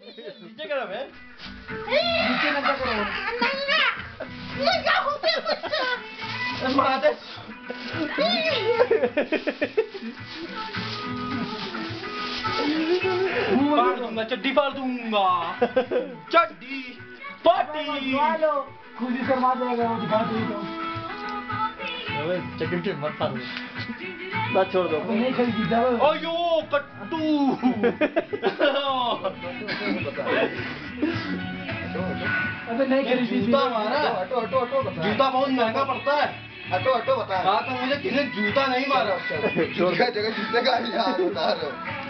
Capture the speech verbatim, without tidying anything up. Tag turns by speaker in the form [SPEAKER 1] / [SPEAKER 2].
[SPEAKER 1] नीचे करो बहन,
[SPEAKER 2] नीचे नंगा करो।
[SPEAKER 3] नहीं जाओ पे कुछ
[SPEAKER 1] माते फाड़ दूंगा, चड्डी फाड़ दूंगा, चड्डी पार्टी।
[SPEAKER 2] खुशी शर्मा जाएगा वो दिखा दे तो।
[SPEAKER 1] अबे चक्कर के मत फाड़ो, ना छोड़ दो।
[SPEAKER 2] नहीं खरीदी जाओ।
[SPEAKER 1] ओयो कट्टू।
[SPEAKER 2] अबे नहीं खरीदी।
[SPEAKER 1] जूता मारा,
[SPEAKER 4] हटो हटो हटो बता।
[SPEAKER 1] जूता बहुत महंगा पड़ता है।
[SPEAKER 4] हटो हटो बता।
[SPEAKER 1] कहा तो मुझे किसी ने जूता नहीं मारा।
[SPEAKER 4] जगह जगह जूते का याद बता रहे हो।